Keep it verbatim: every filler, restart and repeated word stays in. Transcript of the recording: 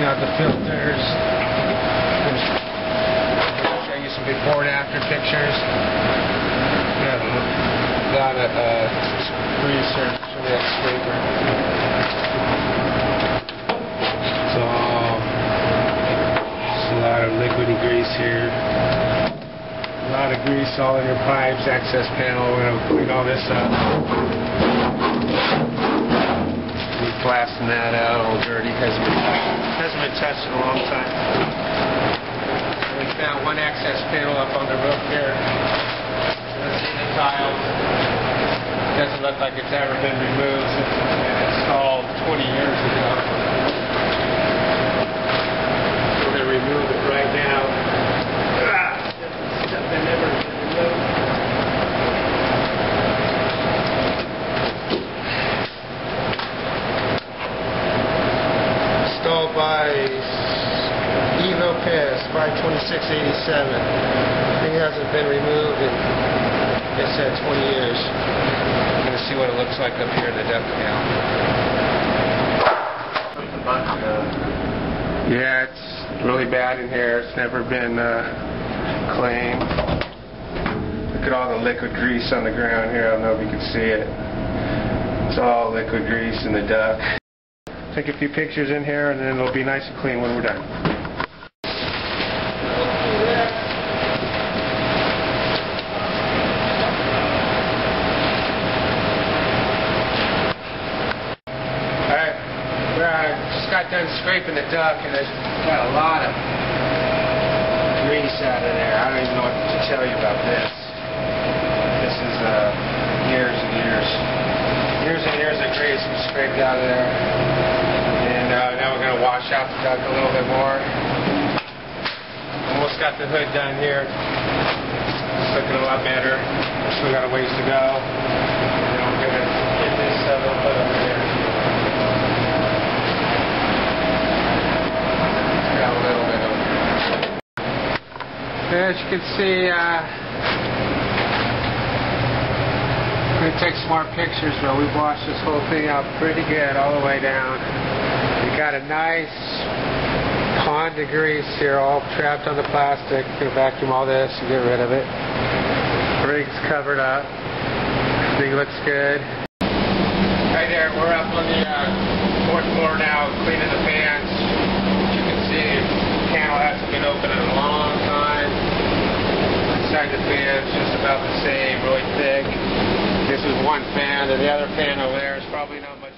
cleaning out the filters. I'll show you some before and after pictures. Got a lot of uh, grease or some of that scraper. So, just a lot of liquidy grease here. A lot of grease all in your pipes, access panel. We're going to clean all this up. We're blasting that out, all dirty. Hasn't been, hasn't been touched in a long time. We found one access panel up on the roof here. Let's see the tiles. Doesn't look like it's ever been removed since it's been installed twenty years ago. We're going to remove it right now. Installed by Evo Piss, five twenty-six eighty-seven. Thing hasn't been removed in, it said twenty years. I'm going to see what it looks like up here in the duct now. Yeah, it's really bad in here. It's never been uh, cleaned. Look at all the liquid grease on the ground here. I don't know if you can see it. It's all liquid grease in the duct. Take a few pictures in here and then it'll be nice and clean when we're done. Alright, I just got done scraping the duct and it's got a lot of grease out of there. I don't even know what to tell you about this. This is uh, years and years. Years and years of grease we scraped out of there. And uh, now we're going to wash out the duct a little bit more. Almost got the hood done here. It's looking a lot better. Still got a ways to go. And then we're going to get this uh, little hood over here. Got a little bit over here. As you can see, uh, I'm going to take some more pictures, but we've washed this whole thing out pretty good all the way down. We got a nice pond of grease here all trapped on the plastic. Going to vacuum all this and get rid of it. Rig's covered up. Everything looks good. Right there, we're up on the uh, fourth floor now, cleaning the fans. As you can see, the panel hasn't been open in a long time. Inside the fan's just about the same, really thick. This is one fan, and the other fan over there is probably not much.